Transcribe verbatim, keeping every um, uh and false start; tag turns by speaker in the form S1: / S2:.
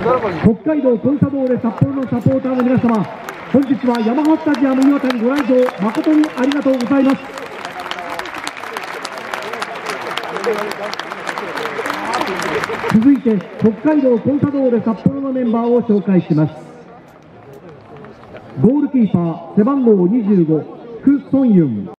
S1: 北海道コンサドーレ札幌のサポーターの皆様、本日はヤマハスタジアム岩田にご来場誠にありがとうございます。続いて北海道コンサドーレ札幌のメンバーを紹介します。ゴールキーパー背番号にじゅうご、ク・ソンユン。